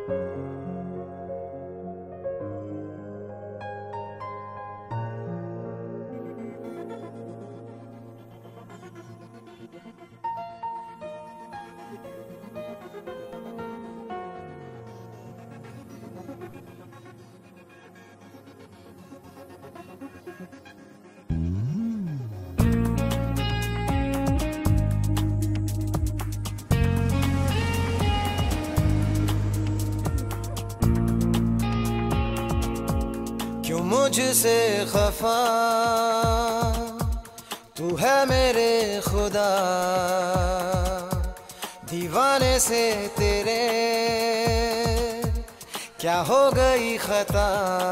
क्यों मुझसे खफा तू है मेरे खुदा, दीवाने से तेरे क्या हो गई खता।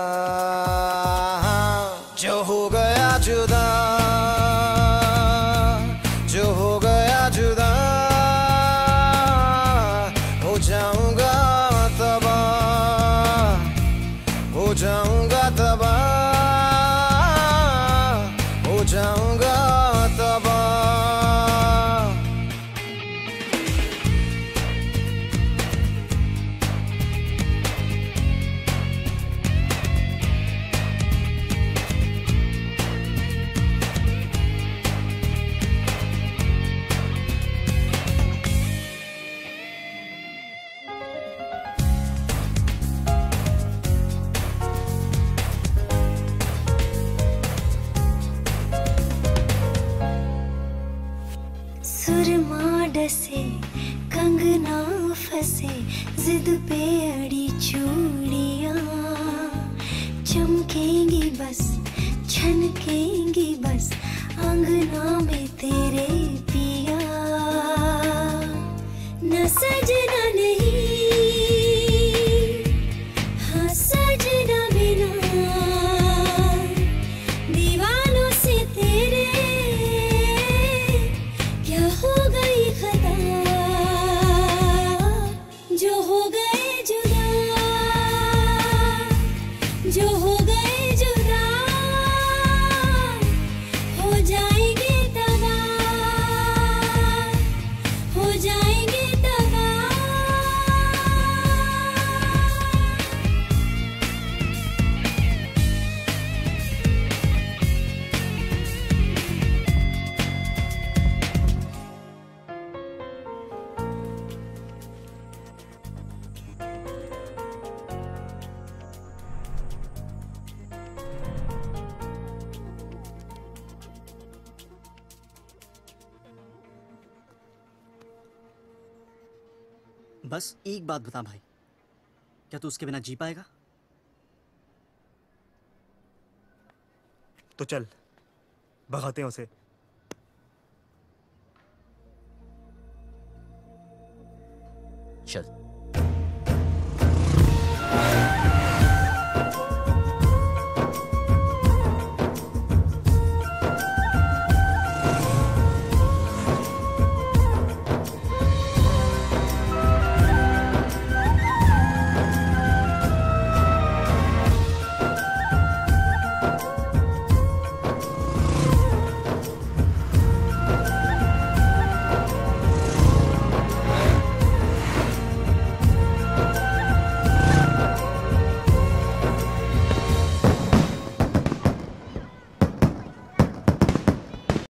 जो हो गया जुदा, जो हो गया जुदा, हो जाऊंगा तबाह, हो जाऊंगा तबाह, हो जाऊंगा तबाह। सुरमा डसे कंगना फंसे, जिद पे अड़ी चूड़ियां चमकेंगी बस, छनकेंगी बस अंगना में तेरे पिया। न सजना नहीं, हाँ सजना बिना, दीवानों से तेरे क्या हो गई खता। जो हो गए जुदा, जो हो गए जुदा, हो जाएंगे तबाह, हो जाएंगे तबाह। बस एक बात बता भाई, क्या तू उसके बिना जी पाएगा? तो चल भगाते हैं उसे। चल।